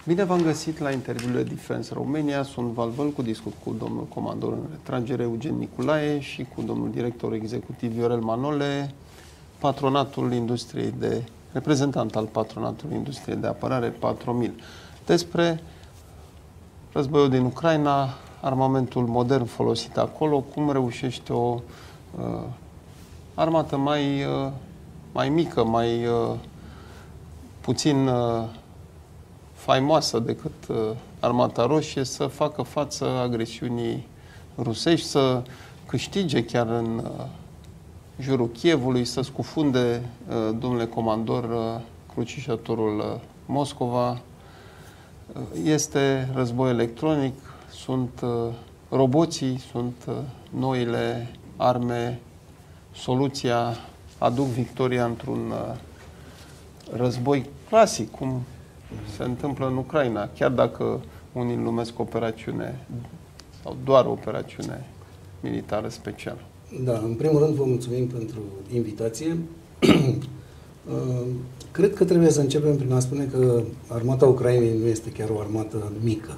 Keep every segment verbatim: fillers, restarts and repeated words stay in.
Bine v-am găsit la interviurile Defense Romania. Sunt Valvăl, cu discut cu domnul comandor în retragere Eugen Niculae și cu domnul director executiv Viorel Manole, patronatul industriei de, reprezentant al patronatului industriei de apărare Patromil. Despre războiul din Ucraina, armamentul modern folosit acolo, cum reușește o uh, armată mai, uh, mai mică, mai uh, puțin uh, faimoasă decât uh, Armata Roșie să facă față agresiunii rusești, să câștige chiar în uh, jurul Kievului, să scufunde, uh, domnule comandor, uh, crucișătorul uh, Moscova. Uh, este război electronic, sunt uh, roboții, sunt uh, noile arme, soluția, aduc victoria într-un uh, război clasic, cum se întâmplă în Ucraina, chiar dacă unii îl numesc operațiune sau doar operațiune militară specială. Da, în primul rând vă mulțumim pentru invitație. Cred că trebuie să începem prin a spune că armata Ucrainei nu este chiar o armată mică.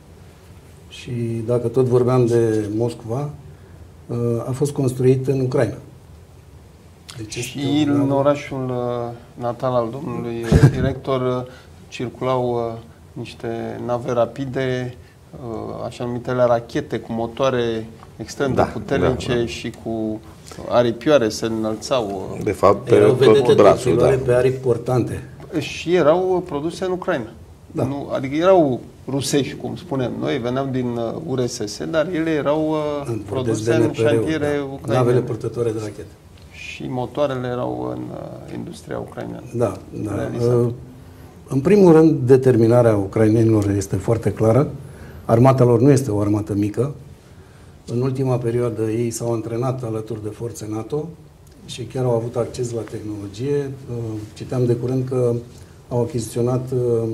Și dacă tot vorbeam de Moscova, a fost construită în Ucraina. Deci și în orașul natal al domnului director circulau uh, niște nave rapide, uh, așa numitele rachete cu motoare extrem da, de puternice, da, da. și cu aripioare se înălțau. Uh, de fapt, pe erau tot brațul, da. Pe aripi portante. Și erau produse în Ucraina. Da. Nu, adică erau rusești, cum spunem noi, veneau din uh, U R S S, dar ele erau uh, în produse în șantiere da. ucrainene. Navele purtătoare de rachete. Și motoarele erau în uh, industria ucraineană. Da, da. În primul rând, determinarea ucrainenilor este foarte clară. Armata lor nu este o armată mică. În ultima perioadă ei s-au antrenat alături de forțe NATO și chiar au avut acces la tehnologie. Citeam de curând că au achiziționat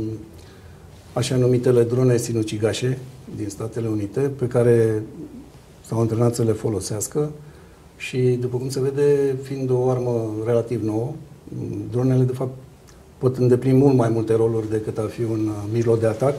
așa numitele drone sinucigașe din Statele Unite, pe care s-au antrenat să le folosească și, după cum se vede, fiind o armă relativ nouă, dronele, de fapt, pot îndeplini mult mai multe roluri decât a fi un mijloc de atac,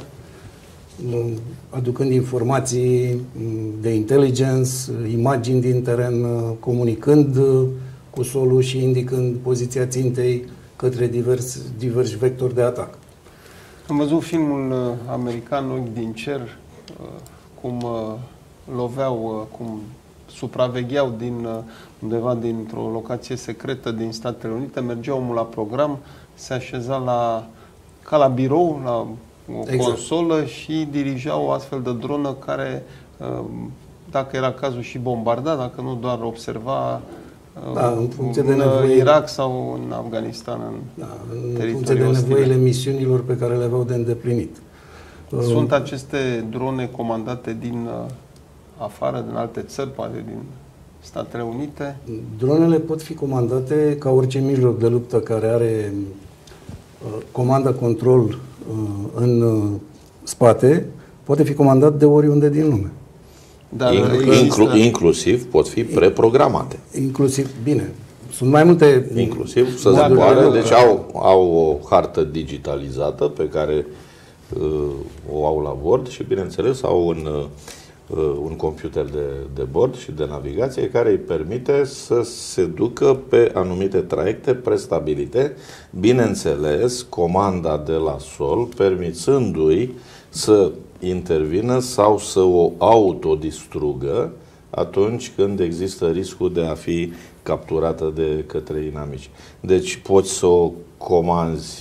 aducând informații de intelligence, imagini din teren, comunicând cu solul și indicând poziția țintei către divers, diversi vectori de atac. Am văzut filmul american Ochi din cer, cum loveau, cum supravegheau din undeva dintr-o locație secretă din Statele Unite, mergea omul la program, se așeza la, ca la birou, la o exact. consolă și dirija o astfel de dronă care, dacă era cazul, și bombarda, dacă nu doar observa da, în, funcție în de nevoie... Irak sau în Afganistan, în, da, în funcție de nevoile misiunilor pe care le aveau de îndeplinit. Sunt aceste drone comandate din afară, din alte țări, poate din Statele Unite? Dronele pot fi comandate ca orice mijloc de luptă care are uh, comanda control uh, în uh, spate, poate fi comandat de oriunde din lume. Dar Inclu există... Inclusiv pot fi preprogramate. Inclusiv, bine. Sunt mai multe... Inclusiv să zboare, deci au, au o hartă digitalizată pe care uh, o au la bord și, bineînțeles, au un... Uh, un computer de, de bord și de navigație care îi permite să se ducă pe anumite traiecte prestabilite, bineînțeles, comanda de la sol, permițându-i să intervină sau să o autodistrugă atunci când există riscul de a fi capturată de către inamici. Deci poți să o comanzi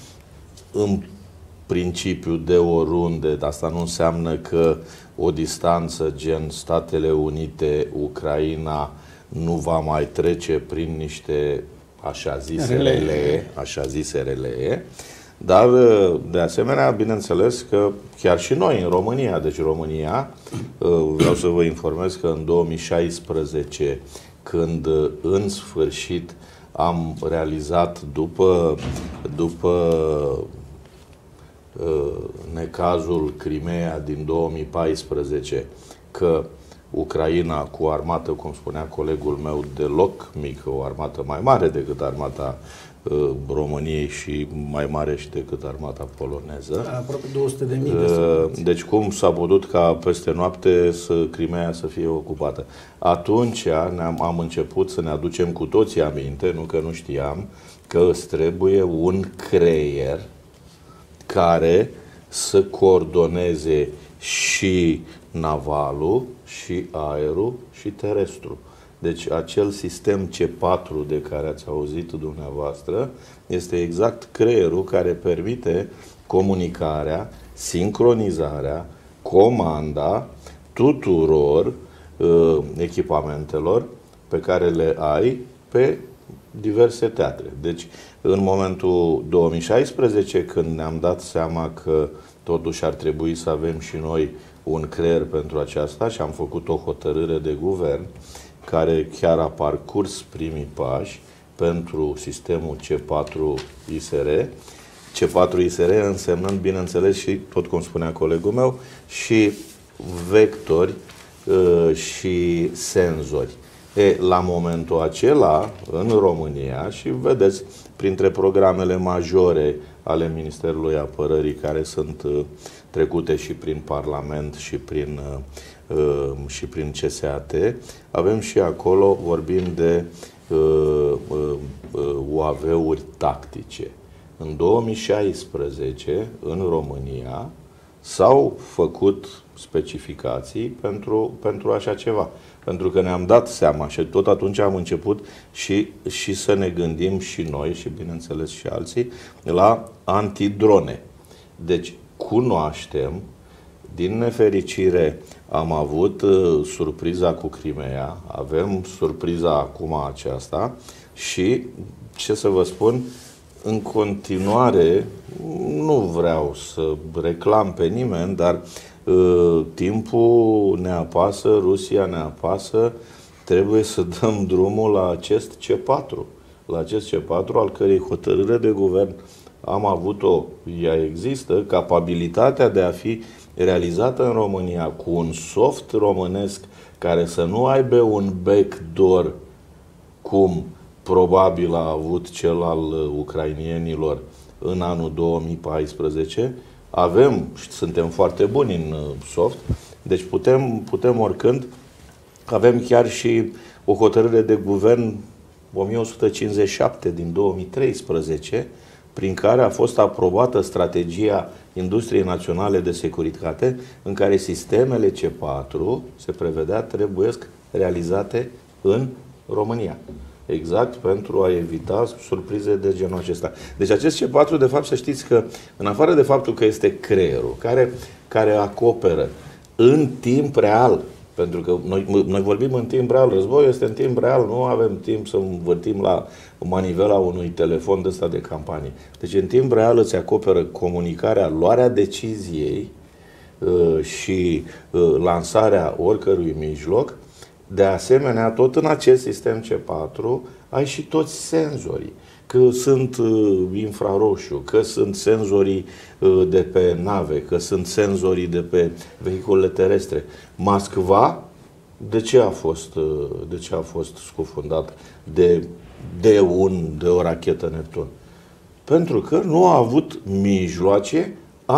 în principiu de oriunde, asta nu înseamnă că o distanță gen Statele Unite, Ucraina, nu va mai trece prin niște așa zise relee, așa zise relee, dar de asemenea, bineînțeles că chiar și noi în România, deci România, vreau să vă informez că în două mii șaisprezece, când în sfârșit am realizat după, după necazul Crimea din două mii paisprezece, că Ucraina cu o armată, cum spunea colegul meu, deloc mică, o armată mai mare decât armata uh, României și mai mare și decât armata poloneză. Da, aproape două sute de mii de soldați. Deci cum s-a putut ca peste noapte să Crimea să fie ocupată? Atunci ne-am, am început să ne aducem cu toții aminte, nu că nu știam, că îți trebuie un creier care să coordoneze și navalul, și aerul, și terestru. Deci acel sistem C patru de care ați auzit dumneavoastră este exact creierul care permite comunicarea, sincronizarea, comanda tuturor uh, echipamentelor pe care le ai pe diverse teatre. Deci, în momentul două mii șaisprezece, când ne-am dat seama că totuși ar trebui să avem și noi un creier pentru aceasta și am făcut o hotărâre de guvern care chiar a parcurs primii pași pentru sistemul C patru I S R. C patru I S R însemnând, bineînțeles, și, tot cum spunea colegul meu, și vectori uh, și senzori. E, la momentul acela, în România, și vedeți, printre programele majore ale Ministerului Apărării, care sunt uh, trecute și prin Parlament și prin, uh, uh, și prin C S A T, avem și acolo, vorbim de uh, uh, uh, U A V-uri tactice. În două mii șaisprezece, în România, s-au făcut specificații pentru, pentru așa ceva. Pentru că ne-am dat seama și tot atunci am început și, și să ne gândim și noi și, bineînțeles, și alții la antidrone. Deci, cunoaștem, din nefericire am avut uh, surpriza cu Crimea, avem surpriza acum aceasta și, ce să vă spun, în continuare, nu vreau să reclam pe nimeni, dar uh, timpul ne apasă, Rusia ne apasă, trebuie să dăm drumul la acest C patru. La acest C patru, al cărei hotărâre de guvern am avut-o, ea există, capabilitatea de a fi realizată în România cu un soft românesc care să nu aibă un backdoor cum probabil a avut cel al ucrainienilor în anul două mii paisprezece. Avem și suntem foarte buni în soft, deci putem, putem oricând. Avem chiar și o hotărâre de guvern o mie o sută cincizeci și șapte din două mii treisprezece, prin care a fost aprobată strategia Industriei Naționale de Securitate, în care sistemele C patru, se prevedea, trebuie realizate în România. Exact pentru a evita surprize de genul acesta. Deci acest C patru, de fapt, să știți că, în afară de faptul că este creierul, care, care acoperă în timp real, pentru că noi, noi vorbim în timp real, războiul este în timp real, nu avem timp să învârtim la manivela unui telefon de ăsta de campanie. Deci în timp real îți acoperă comunicarea, luarea deciziei uh, și uh, lansarea oricărui mijloc. De asemenea, tot în acest sistem C patru ai și toți senzorii. Că sunt uh, infraroșu, că sunt senzorii uh, de pe nave, că sunt senzorii de pe vehiculele terestre. Moskva, de ce a fost, uh, de ce a fost scufundat de, de, un, de o rachetă Neptun? Pentru că nu a avut mijloace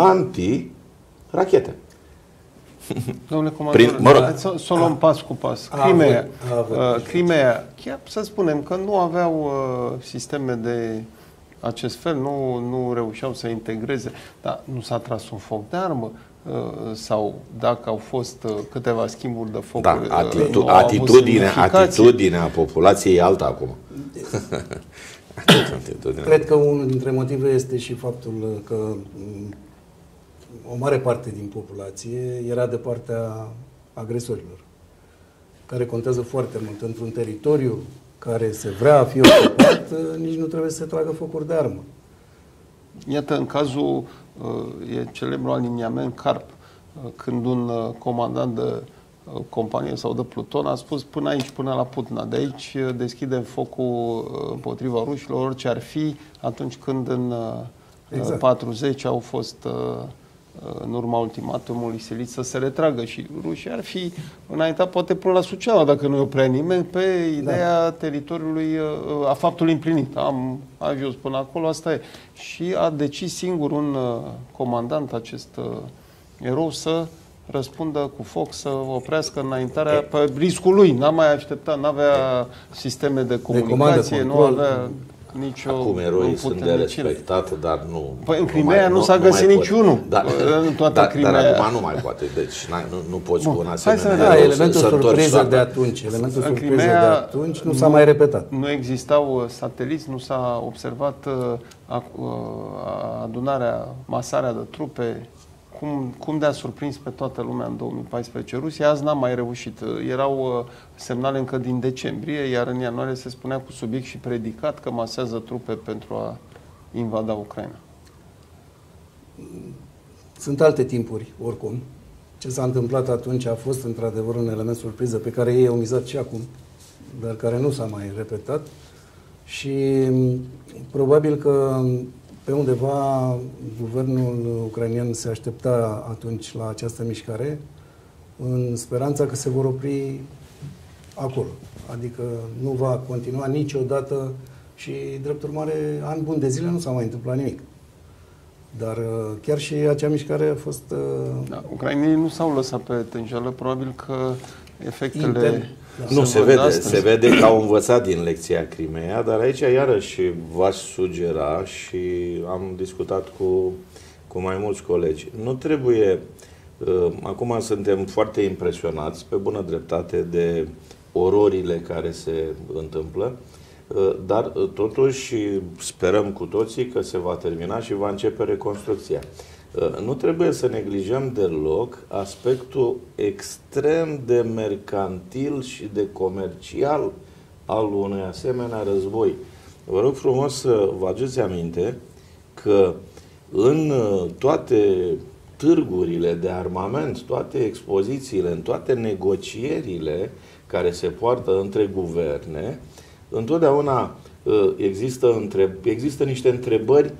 anti-rachete. Domnule comandor, Prin, mă rog, să, să o luăm pas cu pas. Crimea, a avut, a avut uh, Crimea, chiar să spunem că nu aveau uh, sisteme de acest fel, nu, nu reușeau să integreze, dar nu s-a tras un foc de armă uh, sau dacă au fost uh, câteva schimburi de foc. Da, atitu uh, atitudine, atitudinea populației e alta acum. Cred că unul dintre motive este și faptul că o mare parte din populație era de partea agresorilor, care contează foarte mult. Într-un teritoriu care se vrea a fi ocupat, nici nu trebuie să se tragă focuri de armă. Iată, în cazul, e celebrul aliniament Carp, când un comandant de companie sau de pluton a spus până aici, până la Putna. De aici deschidem focul împotriva rușilor, orice ar fi, atunci când în exact. patruzeci au fost în urma ultimatumului silit să se retragă și rușii ar fi înaintat poate până la Suceava, dacă nu i oprea nimeni, pe ideea da. teritoriului, a faptului împlinit. Am ajuns până acolo, asta e. Și a decis singur un comandant, acest erou, să răspundă cu foc, să oprească înaintarea pe riscul lui. N-a mai așteptat, n-avea sisteme de comunicație, de nu avea nicio. Acum eroii sunt de respectat, dar nu. Păi în Crimea nu, nu s-a găsit niciunul. Da, în toată da, Crimea. Dar acum nu mai poate. Deci nu, nu poți cu un asemenea. Da, elementul surpriză de atunci. Elementul surpriză de atunci nu s-a mai repetat. Nu existau sateliți, nu s-a observat adunarea, masarea de trupe. Cum, cum de a surprins pe toată lumea în două mii paisprezece Rusia, azi n-a mai reușit. Erau semnale încă din decembrie, iar în ianuarie se spunea cu subiect și predicat că masează trupe pentru a invada Ucraina. Sunt alte timpuri, oricum. Ce s-a întâmplat atunci a fost într-adevăr un element surpriză pe care ei au mizat și acum, dar care nu s-a mai repetat. Și probabil că pe undeva guvernul ucrainean se aștepta atunci la această mișcare în speranța că se vor opri acolo. Adică nu va continua niciodată și, drept urmare, ani buni de zile nu s-a mai întâmplat nimic. Dar chiar și acea mișcare a fost... Da, ucrainenii nu s-au lăsat pe tânjală, probabil că efectele... Inter... Da. Nu, se, se vede, se vede că au învățat din lecția Crimea, dar aici iarăși v-aș sugera și am discutat cu, cu mai mulți colegi. Nu trebuie, uh, acum suntem foarte impresionați, pe bună dreptate, de ororile care se întâmplă, uh, dar uh, totuși sperăm cu toții că se va termina și va începe reconstrucția. Nu trebuie să neglijăm deloc aspectul extrem de mercantil și de comercial al unui asemenea război. Vă rog frumos să vă aduceți aminte că în toate târgurile de armament, toate expozițiile, în toate negocierile care se poartă între guverne, întotdeauna există, întreb, există niște întrebări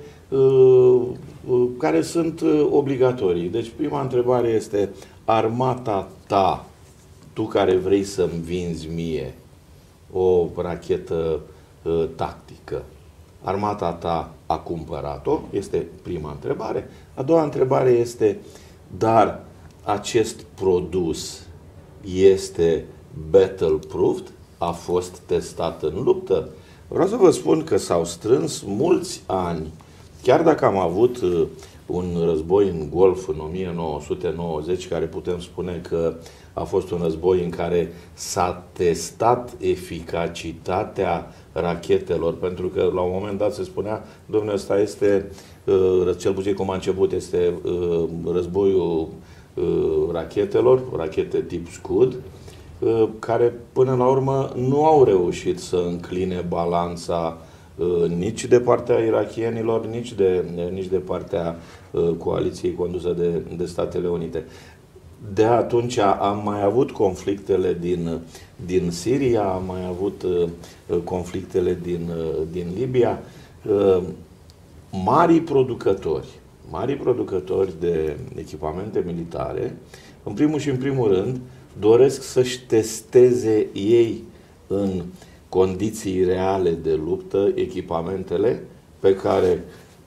care sunt obligatorii. Deci prima întrebare este: armata ta, tu care vrei să-mi vinzi mie o rachetă uh, tactică, armata ta a cumpărat-o? Este prima întrebare. A doua întrebare este: dar acest produs este battle-proofed? A fost testat în luptă? Vreau să vă spun că s-au strâns mulți ani. Chiar dacă am avut uh, un război în Golf în o mie nouă sute nouăzeci, care putem spune că a fost un război în care s-a testat eficacitatea rachetelor, pentru că la un moment dat se spunea, domnule, ăsta este, uh, cel puțin cum a început, este uh, războiul uh, rachetelor, rachete tip Scud, uh, care până la urmă nu au reușit să încline balanța nici de partea irakienilor, nici de, nici de partea uh, coaliției condusă de, de Statele Unite. De atunci am mai avut conflictele din, din Siria, am mai avut uh, conflictele din, uh, din Libia. Uh, marii producători, marii producători de echipamente militare, în primul și în primul rând, doresc să-și testeze ei în condiții reale de luptă echipamentele pe care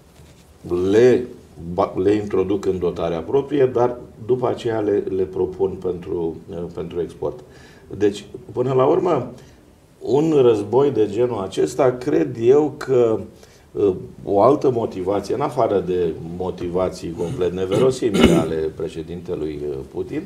le, le introduc în dotarea proprie, dar după aceea le, le propun pentru, pentru export. Deci, până la urmă, un război de genul acesta, cred eu că o altă motivație, în afară de motivații complet neverosimile ale președintelui Putin,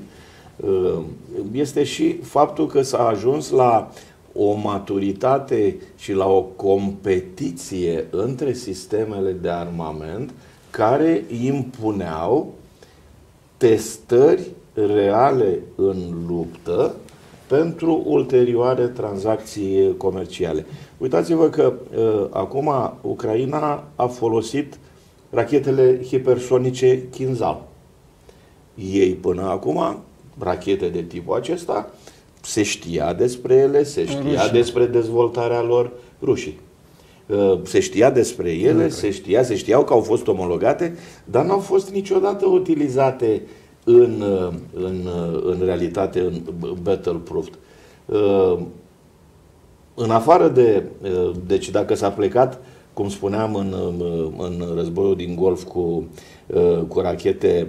este și faptul că s-a ajuns la o maturitate și la o competiție între sistemele de armament care impuneau testări reale în luptă pentru ulterioare tranzacții comerciale. Uitați-vă că uh, acum Ucraina a folosit rachetele hipersonice Kinzhal. Ei până acum, rachete de tipul acesta, se știa despre ele, se știa rușii. despre dezvoltarea lor, rușii. Se știa despre ele, se știa, se știau că au fost omologate, dar n-au fost niciodată utilizate în, în, în realitate, în battle-proof. În afară de, deci dacă s-a plecat, cum spuneam, în, în războiul din Golf cu, cu rachete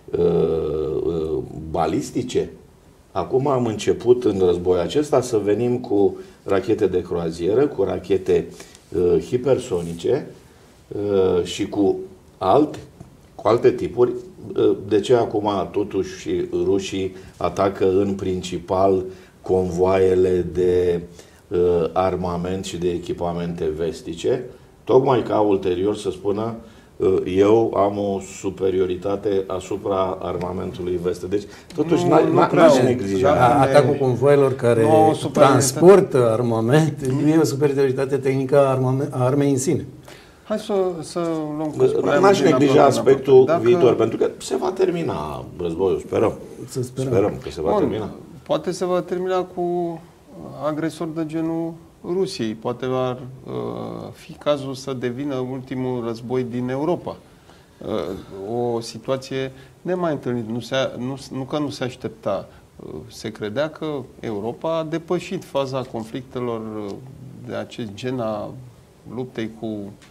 balistice, acum am început în războiul acesta să venim cu rachete de croazieră, cu rachete uh, hipersonice uh, și cu, alt, cu alte tipuri. Uh, de ce acum totuși rușii atacă în principal convoaiele de uh, armament și de echipamente vestice? Tocmai ca ulterior să spună eu am o superioritate asupra armamentului vestă. Deci, totuși, n-aș neglija. Atacul convoielor care transportă armament nu e o superioritate tehnică a armei în sine. Hai să, să luăm... N-aș neglija aspectul dacă... viitor, pentru că se va termina războiul, sperăm. Să sperăm. Sperăm că se va Bun, termina. Poate se va termina cu agresori de genul Rusiei. Poate va uh, fi cazul să devină ultimul război din Europa. Uh, o situație nemai întâlnită. Nu, se, nu, nu că nu se aștepta. Uh, se credea că Europa a depășit faza conflictelor de acest gen, a luptei cu,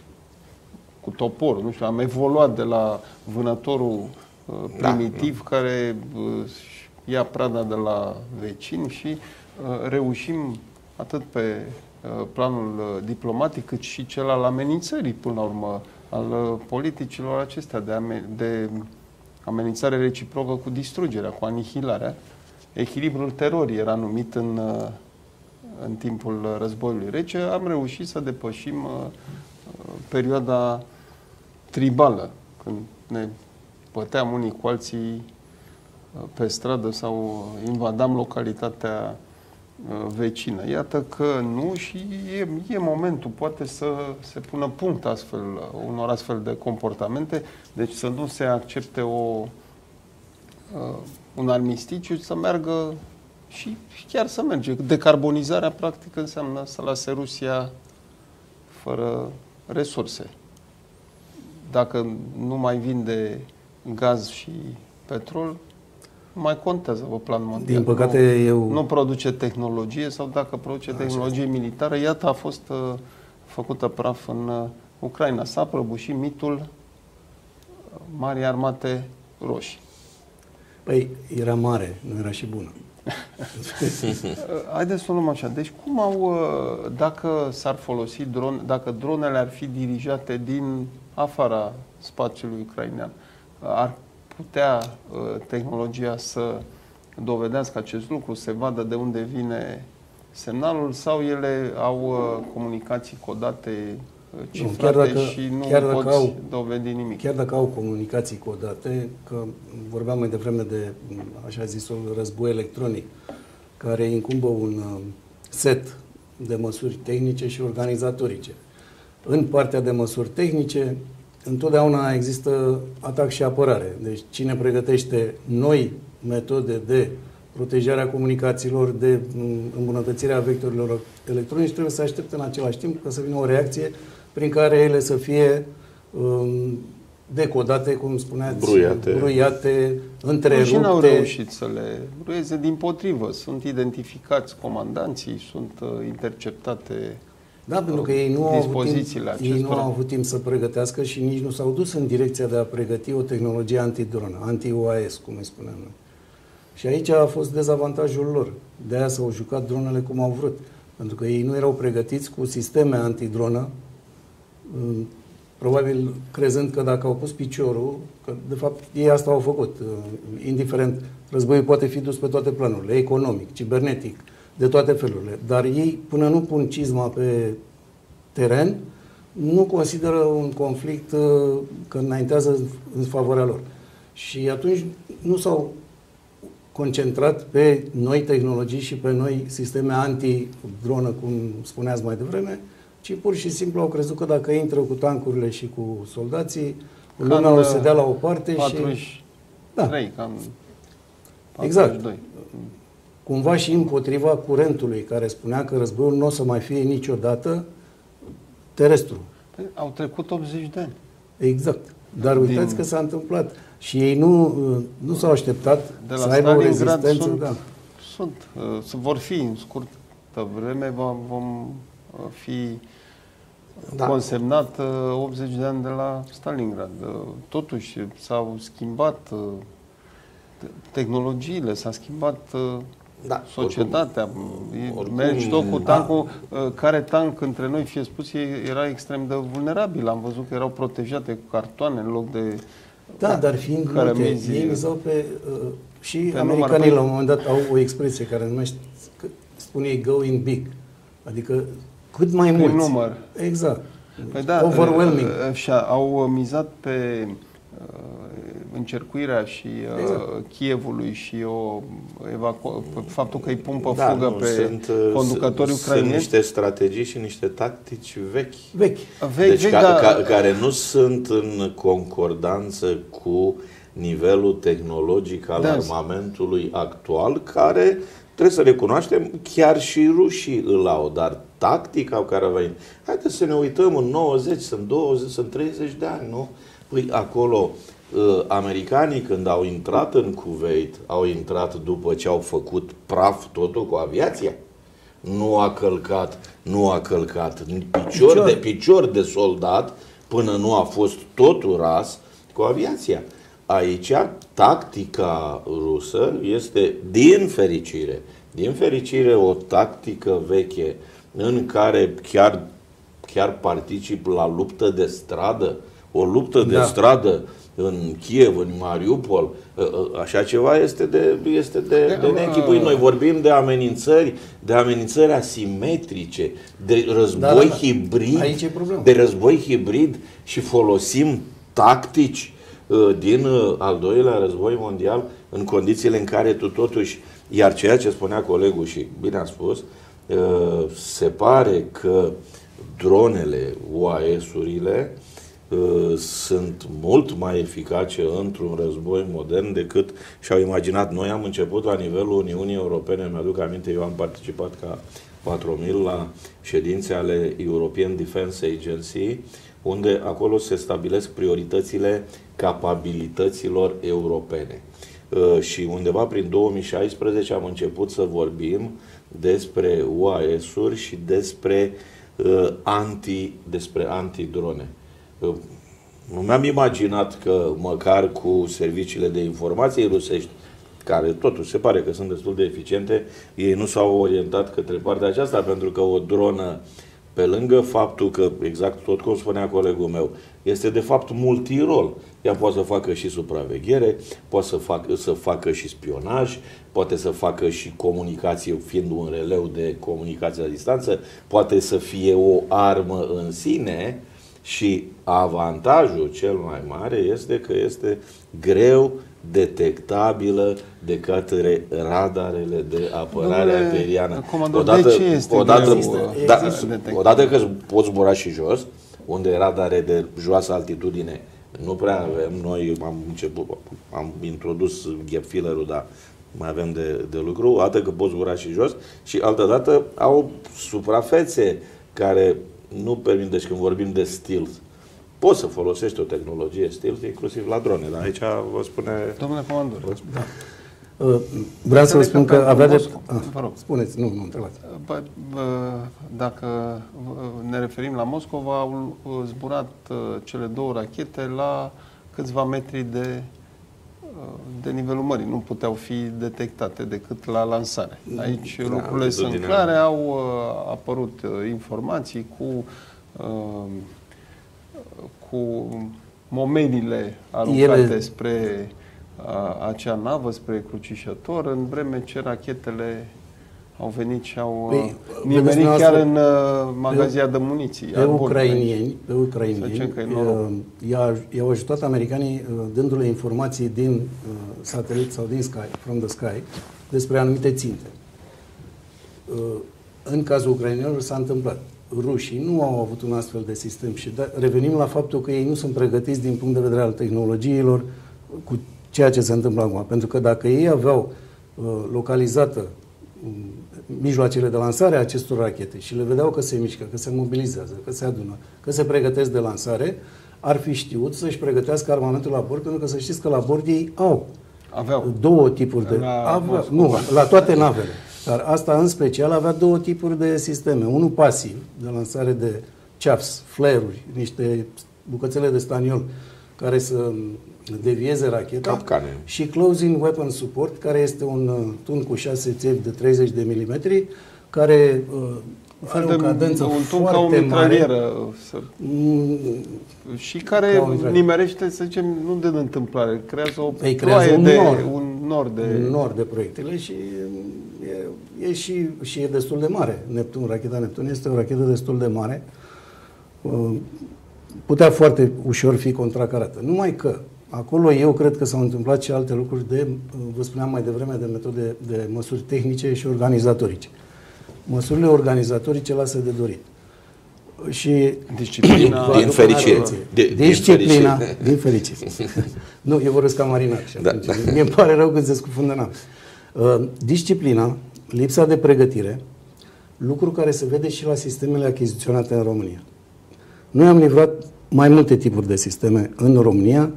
cu toporul. Nu știu, am evoluat de la vânătorul uh, primitiv da, care uh, ia prada de la vecini și uh, reușim atât pe uh, planul uh, diplomatic, cât și cel al amenințării, până la urmă, al uh, politicilor acestea de, ame de amenințare reciprocă cu distrugerea, cu anihilarea. Echilibrul terorii era numit în, uh, în timpul războiului rece. Am reușit să depășim uh, uh, perioada tribală, când ne băteam unii cu alții uh, pe stradă sau invadam localitatea vecină. Iată că nu și e, e momentul, poate să se pună punct astfel, unor astfel de comportamente, deci să nu se accepte o, uh, un armisticiu, să meargă și chiar să merge. Decarbonizarea, practic, înseamnă să lase Rusia fără resurse. Dacă nu mai vinde gaz și petrol, nu mai contează pe plan mondial. Din păcate, nu, eu... nu produce tehnologie sau dacă produce Așa. tehnologie militară, iată, a fost uh, făcută praf în uh, Ucraina. S-a prăbușit mitul uh, Marii Armate Roșii. Păi, era mare, nu era și bună. Haideți să o luăm așa. Deci cum au, uh, dacă s-ar folosi drone, dacă dronele ar fi dirijate din afara spațiului ucrainean, ar putea uh, tehnologia să dovedească acest lucru, se vadă de unde vine semnalul, sau ele au uh, comunicații codate, uh, cifrate, nu, dacă, și nu chiar poți au, dovedi nimic. Chiar dacă au comunicații codate, că vorbeam mai devreme de, așa zisul, război electronic, care incumbă un uh, set de măsuri tehnice și organizatorice. În partea de măsuri tehnice, întotdeauna există atac și apărare. Deci cine pregătește noi metode de protejare a comunicațiilor, de îmbunătățirea vectorilor electronici, trebuie să aștepte în același timp ca să vină o reacție prin care ele să fie um, decodate, cum spuneați, bruiate, bruiate întrerupte. Și n-au reușit să le bruieze, dimpotrivă. Sunt identificați comandanții, sunt uh, interceptate. Da, pentru că ei nu, au avut, timp, ei nu au avut timp să pregătească și nici nu s-au dus în direcția de a pregăti o tehnologie antidronă, anti-U A S, cum îi spunem noi. Și aici a fost dezavantajul lor. De aia s-au jucat dronele cum au vrut. Pentru că ei nu erau pregătiți cu sisteme antidronă, probabil crezând că dacă au pus piciorul, că de fapt ei asta au făcut. Indiferent, războiul poate fi dus pe toate planurile, economic, cibernetic, de toate felurile. Dar ei, până nu pun cizma pe teren, nu consideră un conflict că înaintează în favoarea lor. Și atunci nu s-au concentrat pe noi tehnologii și pe noi sisteme anti-dronă, cum spuneați mai devreme, ci pur și simplu au crezut că dacă intră cu tancurile și cu soldații, lumea o să dea la o parte patruzeci și trei, și... Da. Cam exact. Cumva și împotriva curentului care spunea că războiul nu o să mai fie niciodată, terestru. Păi, au trecut optzeci de ani. Exact. Dar uitați Din... că s-a întâmplat. Și ei nu, nu s-au așteptat de să aibă o rezistență. Sunt, da. sunt uh, vor fi în scurtă vreme, vom, vom fi da. consemnat uh, optzeci de ani de la Stalingrad. Uh, totuși s-au schimbat uh, tehnologiile, s-a schimbat uh, da, societatea. Oricum, oricum, mergi tot cu tancul, da. care tank între noi, fie spus, era extrem de vulnerabil. Am văzut că erau protejate cu cartoane în loc de... Da, da dar fiind multe, ei mizau pe... Uh, și pe americanii la un moment dat au o expresie care numește, spune ei going big. Adică cât mai mulți. În număr. Exact. Păi da, overwhelming. Și au mizat pe încercuirea și exact. Chievului și o evacu- faptul că îi pun pe da, fugă nu, pe sunt, conducătorii ucraineni. Sunt niște strategii și niște tactici vechi. Vechi. vechi deci vechi ca, da. ca, care nu sunt în concordanță cu nivelul tehnologic al da. armamentului actual, care, trebuie să recunoaștem, chiar și rușii îl au, dar tactica care a venit. Haideți să ne uităm în nouăzeci, sunt douăzeci, sunt treizeci de ani, nu? Păi acolo, americanii când au intrat în Kuwait, au intrat după ce au făcut praf totul cu aviația. Nu a călcat, nu a călcat picior, picior. de picior de soldat până nu a fost totul ras cu aviația. Aici, tactica rusă este, din fericire, din fericire, o tactică veche în care chiar, chiar particip la luptă de stradă, o luptă de da. stradă în Kiev, în Mariupol, așa ceva este de, este de, de neînchipuit. Noi vorbim de amenințări, de amenințări asimetrice, de război da, da, da. hibrid, de război hibrid și folosim tactici din al doilea război mondial în condițiile în care tu totuși, iar ceea ce spunea colegul și bine a spus, se pare că dronele, U A S-urile sunt mult mai eficace într-un război modern decât și-au imaginat. Noi am început la nivelul Uniunii Europene, mi-aduc aminte, eu am participat ca patru mii la ședințe ale European Defense Agency, unde acolo se stabilesc prioritățile capabilităților europene. Și undeva prin două mii șaisprezece am început să vorbim despre U A S-uri și despre anti, despre antidrone. Nu mi-am imaginat că măcar cu serviciile de informație rusești, care totuși se pare că sunt destul de eficiente, ei nu s-au orientat către partea aceasta, pentru că o dronă, pe lângă faptul că, exact tot cum spunea colegul meu, este de fapt multirol. Ea poate să facă și supraveghere, poate să facă, să facă și spionaj, poate să facă și comunicație, fiind un releu de comunicație la distanță, poate să fie o armă în sine. Și avantajul cel mai mare este că este greu detectabilă de către radarele de apărare Domnule, aeriană. Odată, de ce este odată, greu, da, odată că poți zbura și jos, unde radare de joasă altitudine nu prea avem. Noi am început, am introdus gap filler-ul, dar mai avem de, de lucru. Odată că poți zbura și jos și altădată au suprafețe care nu permit, deci când vorbim de stealth, poți să folosești o tehnologie stealth, inclusiv la drone, dar aici vă spune... Domnule comandor, da. uh, vreau să vă spun că avea de... Ah, vă rog. Spuneți, nu, nu, întrebați. Dacă ne referim la Moscova, au zburat cele două rachete la câțiva metri de, de nivelul mării. Nu puteau fi detectate decât la lansare. Aici da, lucrurile sunt clare, au apărut informații cu cu momenile aruncate Ele... spre a, acea navă, spre crucișător, în vreme ce rachetele au venit și au păi, nimerit chiar în uh, magazia de muniții. Pe ucrainieni, pe ucrainieni i-au ajutat americanii dându-le informații din uh, satelit sau din sky, from the sky, despre anumite ținte. Uh, în cazul ucrainienilor s-a întâmplat. Rușii nu au avut un astfel de sistem și da, revenim la faptul că ei nu sunt pregătiți din punct de vedere al tehnologiilor cu ceea ce se întâmplă acum. Pentru că dacă ei aveau uh, localizată um, mijloacele de lansare a acestor rachete și le vedeau că se mișcă, că se mobilizează, că se adună, că se pregătesc de lansare, ar fi știut să-și pregătească armamentul la bord, pentru că să știți că la bord ei au Aveau. două tipuri de... La, Avea, nu, la toate navele. Dar asta în special avea două tipuri de sisteme. Unul pasiv, de lansare de chaffs, flare-uri, niște bucățele de staniol care să devieze racheta. Capcane. Și closing weapon support, care este un tun cu șase țevi de treizeci de milimetri, care uh, oferă o cadență un tun foarte ca o mitralieră mare. să... și care nimerește, să zicem, nu de întâmplare, creează o Ei creează un de, nor, un nor de... un nor de proiectile și e, e și, și e destul de mare. Neptun, racheta Neptun este o rachetă destul de mare. Putea foarte ușor fi contracarată. Numai că acolo eu cred că s-au întâmplat și alte lucruri de, vă spuneam mai devreme, de metode de măsuri tehnice și organizatorice. Măsurile organizatorice lasă de dorit. Și disciplina din fericire. De, disciplina din fericire. Nu, eu vorbesc ca marinar și atunci. Da, da. Mi-e pare rău când se scufundă n-am. Uh, disciplina, lipsa de pregătire, lucru care se vede și la sistemele achiziționate în România. Noi am livrat mai multe tipuri de sisteme în România.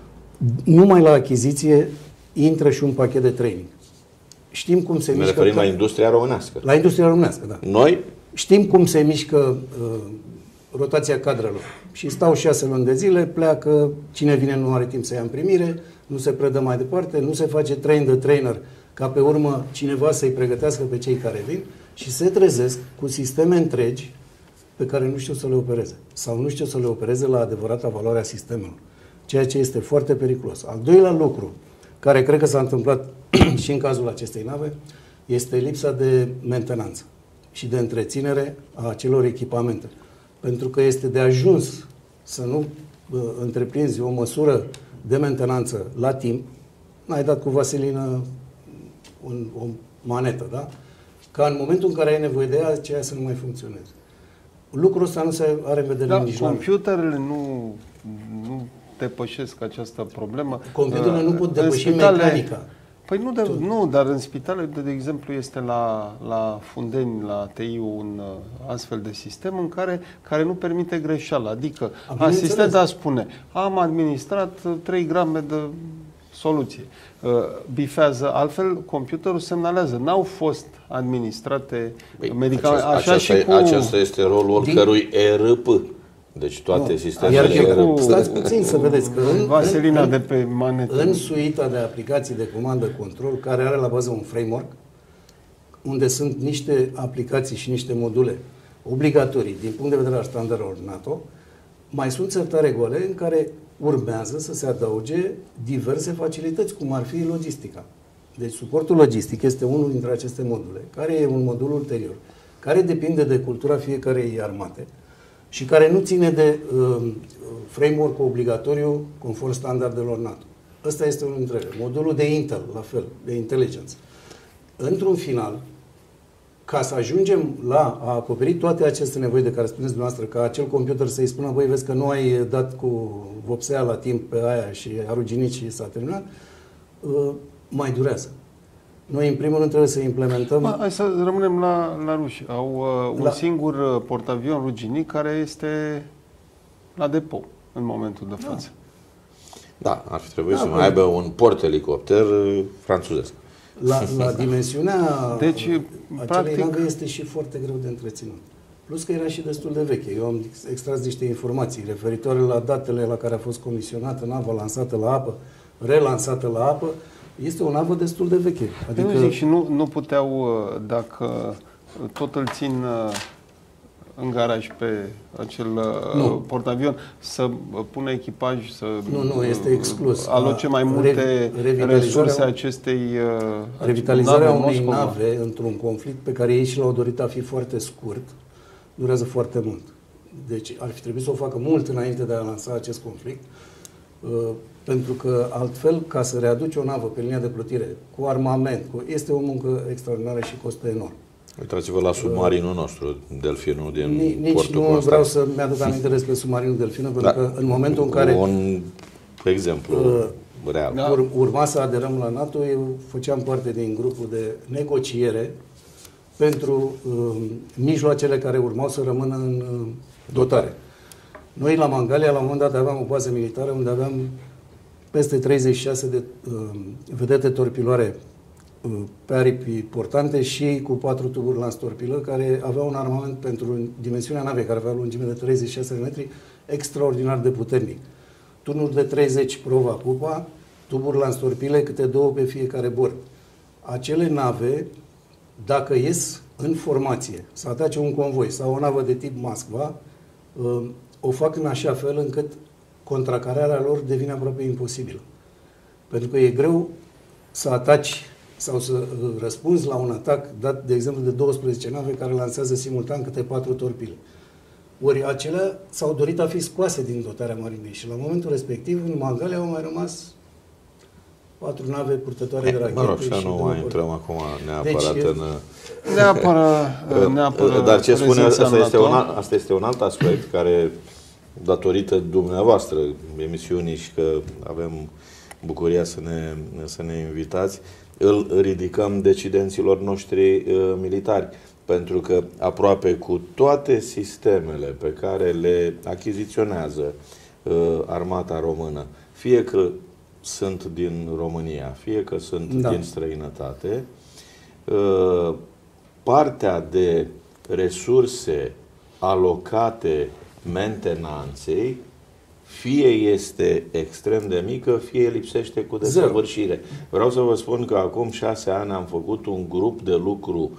Numai la achiziție intră și un pachet de training. Știm cum se ne mișcă... Ne referim la industria românească. La industria românească, da. Noi? Știm cum se mișcă uh, rotația cadrelor. Și stau șase luni de zile, pleacă, cine vine nu are timp să ia în primire, nu se predă mai departe, nu se face train de trainer ca pe urmă cineva să-i pregătească pe cei care vin și se trezesc cu sisteme întregi pe care nu știu să le opereze. Sau nu știu să le opereze la adevărata valoare a sistemelor. Ceea ce este foarte periculos. Al doilea lucru, care cred că s-a întâmplat și în cazul acestei nave, este lipsa de mentenanță și de întreținere a acelor echipamente. Pentru că este de ajuns să nu uh, întreprinzi o măsură de mentenanță la timp, n-ai dat cu vaselină un, o manetă, da? Ca în momentul în care ai nevoie de ea, aceea să nu mai funcționeze. Lucrul ăsta nu se are în vedere da, nici la computerele nu, nu depășesc această problemă. Computerele nu pot depăși mecanica. Păi nu, de, nu, dar în spitale, de, de exemplu, este la, la Fundeni, la T I U, un uh, astfel de sistem în care, care nu permite greșeală. Adică asistenta spune, am administrat trei grame de soluție. Uh, bifează, altfel computerul semnalează. N-au fost administrate Păi, medicamente. Așa aceasta, și cu... Acesta este rolul oricărui E R P. Deci toate no. sistemele... Iar cu... Stați puțin să vedeți că în, vaselina în, de pe manetă. În suita de aplicații de comandă-control, care are la bază un framework, unde sunt niște aplicații și niște module obligatorii din punct de vedere al standardelor NATO, mai sunt sertare goale în care urmează să se adauge diverse facilități, cum ar fi logistica. Deci suportul logistic este unul dintre aceste module, care e un modul ulterior, care depinde de cultura fiecarei armate și care nu ține de uh, framework obligatoriu conform standardelor NATO. Ăsta este unul dintre ele. Modulul de Intel, la fel, de intelligence. Într-un final, ca să ajungem la a acoperi toate aceste nevoi de care spuneți dumneavoastră, ca acel computer să-i spună, băi, vezi că nu ai dat cu vopsea la timp pe aia și a ruginit și s-a terminat, uh, mai durează. Noi, în primul rând, trebuie să implementăm... Ma, hai să rămânem la, la ruși. Au uh, un la... singur uh, portavion ruginic care este la depou în momentul de față. Da, da ar fi trebuit da, să mai aibă un port-elicopter uh, franțuzesc. La, la dimensiunea deci, acelei practic... nave este și foarte greu de întreținut. Plus că era și destul de veche. Eu am extras niște informații referitoare la datele la care a fost comisionată nava, lansată la apă, relansată la apă. Este o navă destul de veche. Adică... Eu zic, și nu, nu puteau, dacă tot îl țin în garaj pe acel nu. portavion, să pună echipaj, să nu, nu, este exclus. aloce mai multe resurse acestei revitalizarea unei nave într-un conflict pe care ei și l-au dorit a fi foarte scurt, durează foarte mult. Deci ar fi trebuit să o facă mult înainte de a lansa acest conflict, pentru că altfel, ca să readuci o navă pe linia de plutire cu armament, cu, este o muncă extraordinară și costă enorm. Uitați-vă la submarinul nostru, Delfinul din Nici portul nu Constanța. Vreau să-mi aduc aminte despre submarinul Delfinul, pentru da. că în momentul în care... Un exemplu uh, real. Da. Ur, urma să aderăm la NATO, eu făceam parte din grupul de negociere pentru uh, mijloacele care urmau să rămână în uh, dotare. Noi la Mangalia, la un moment dat, aveam o bază militară unde aveam peste treizeci și șase de uh, vedete torpiloare uh, pe aripi portante și cu patru tuburi lans torpilă, care aveau un armament pentru dimensiunea navei, care avea lungime de treizeci și șase de metri, extraordinar de puternic. Turnuri de treizeci prova pupa, tuburi lans torpile, câte două pe fiecare bord. Acele nave, dacă ies în formație, să atace un convoi sau o navă de tip Moskva, uh, o fac în așa fel încât contracararea lor devine aproape imposibilă. Pentru că e greu să ataci sau să răspunzi la un atac dat, de exemplu, de douăsprezece nave care lansează simultan câte patru torpile. Ori acelea s-au dorit a fi scoase din dotarea marinei și la momentul respectiv, în Mangalia au mai rămas patru nave purtătoare de rachete. Mă rog, și nu mai intrăm acum neapărat deci, în... Neapărat, neapărat Dar ce spune, asta este, un, asta este un alt aspect care, datorită dumneavoastră, emisiunii și că avem bucuria să ne, să ne invitați, îl ridicăm decidenților noștri uh, militari. Pentru că aproape cu toate sistemele pe care le achiziționează uh, armata română, fie că sunt din România, fie că sunt da. din străinătate, uh, partea de resurse alocate mentenanței fie este extrem de mică, fie lipsește cu desăvârșire. Vreau să vă spun că acum șase ani am făcut un grup de lucru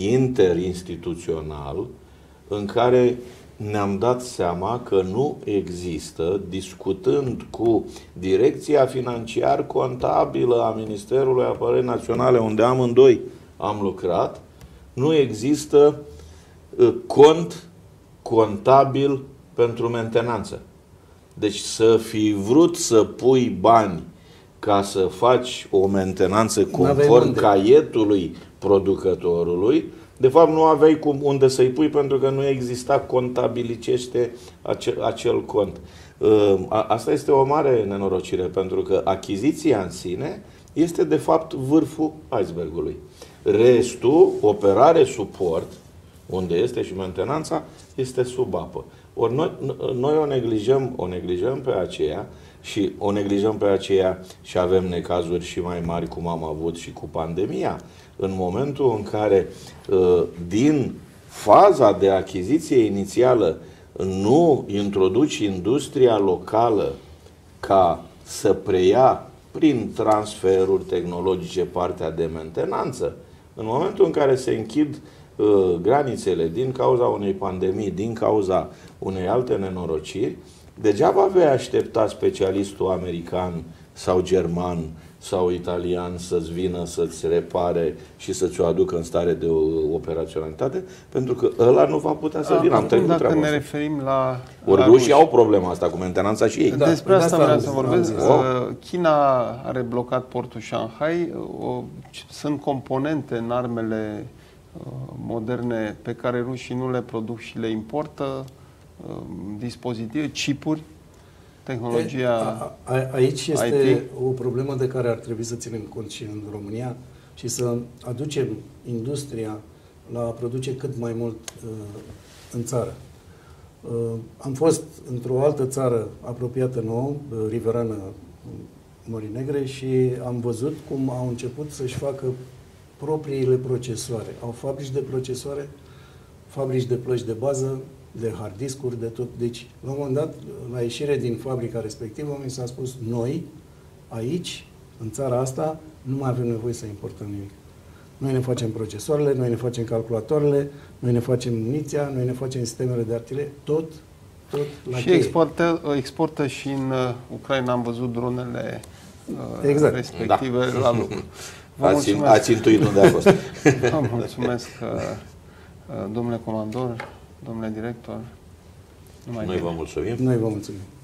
interinstituțional în care ne-am dat seama că nu există, discutând cu Direcția Financiar-Contabilă a Ministerului Apărării Naționale, unde amândoi am lucrat, nu există uh, cont contabil pentru mentenanță. Deci să fi vrut să pui bani ca să faci o mentenanță conform caietului producătorului, de fapt nu aveai cum unde să-i pui pentru că nu exista contabilicește acel, acel cont. Asta este o mare nenorocire, pentru că achiziția în sine este de fapt vârful icebergului. Restul, operare, suport, unde este și mentenanța, este sub apă. Ori noi, noi o neglijăm, o neglijăm pe aceea și o neglijăm pe aceea și avem necazuri și mai mari cum am avut și cu pandemia. În momentul în care din faza de achiziție inițială nu introduci industria locală ca să preia prin transferuri tehnologice partea de mentenanță, în momentul în care se închid uh, granițele din cauza unei pandemii, din cauza unei alte nenorociri, degeaba vei aștepta specialistul american sau german sau italian să-ți vină să-ți repare și să-ți o aducă în stare de operaționalitate, pentru că ăla nu va putea să vină. Am trecut dacă treaba ne asta. referim la... Ori rușii au problema asta cu mentenanța și ei. Da, despre asta, asta vreau să vorbesc. Oh. China are blocat portul Shanghai. O, sunt componente în armele moderne pe care rușii nu le produc și le importă, dispozitive, chipuri, tehnologia a, a, Aici este I T. o problemă de care ar trebui să ținem cont și în România și să aducem industria la a produce cât mai mult uh, în țară. Uh, am fost într-o altă țară apropiată nouă, uh, riverană Mării Negre, și am văzut cum au început să-și facă propriile procesoare. Au fabrici de procesoare, fabrici de plăci de bază, de hard discuri, de tot. Deci, la un moment dat, la ieșire din fabrica respectivă, mi s-a spus, noi, aici, în țara asta, nu mai avem nevoie să importăm nimic. Noi ne facem procesoarele, noi ne facem calculatoarele, noi ne facem muniția, noi ne facem sistemele de artilerie, tot, tot la și exportă, exportă și în uh, Ucraina, am văzut dronele uh, exact. respective da. la lucru. Ați, ați intuit unde a fost. Vă mulțumesc, uh, domnule comandor, domnule director. Noi vă mulțumim. Noi vă mulțumim.